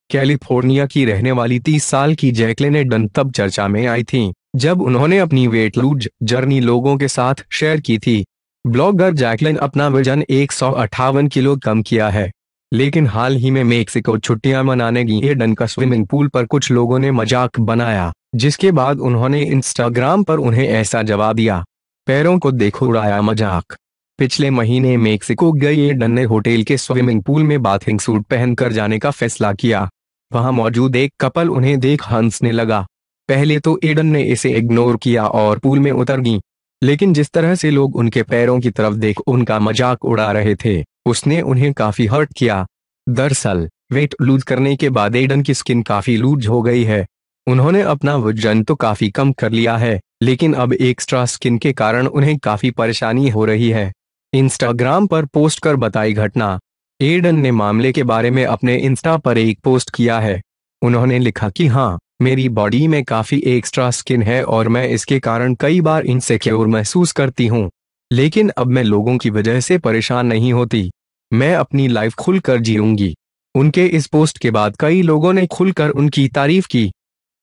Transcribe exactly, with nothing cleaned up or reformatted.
California की रहने वाली तीस साल की जैकलिन एडन तब चर्चा में आई थीं, जब उन्होंने अपनी वेट लूज जर्नी लोगों के साथ शेयर की थी। ब्लॉगर जैकलिन अपना वजन एक सौ अट्ठावन किलो कम किया है, लेकिन हाल ही में मेक्सिको छुट्टियां मनाने गई एडन का स्विमिंग पूल पर कुछ लोगों ने मजाक बनाया, जिसके बाद उन्होंने इंस्टाग्राम पर उन्हें ऐसा जवाब दिया, पैरों को देखो उड़ाया मजाक। पिछले महीने मेक्सिको गई एडन ने होटल के स्विमिंग पूल में बाथिंग सूट पहनकर जाने का फैसला किया। वहां मौजूद एक कपल उन्हें देख हंसने लगा। पहले तो एडन ने इसे इग्नोर किया और पूल में उतर गई, लेकिन जिस तरह से लोग उनके पैरों की तरफ देख उनका मजाक उड़ा रहे थे, उसने उन्हें काफी हर्ट किया। दरअसल वेट लूज करने के बाद एडन की स्किन काफी लूज हो गई है। उन्होंने अपना वजन तो काफी कम कर लिया है, लेकिन अब एक्स्ट्रा स्किन के कारण उन्हें काफी परेशानी हो रही है। इंस्टाग्राम पर पोस्ट कर बताई घटना। एडन ने मामले के बारे में अपने इंस्टा पर एक पोस्ट किया है। उन्होंने लिखा कि हाँ, मेरी बॉडी में काफी एक्स्ट्रा स्किन है और मैं इसके कारण कई बार इनसिक्योर महसूस करती हूँ, लेकिन अब मैं लोगों की वजह से परेशान नहीं होती। मैं अपनी लाइफ खुलकर जीऊंगी। उनके इस पोस्ट के बाद कई लोगों ने खुलकर उनकी तारीफ की।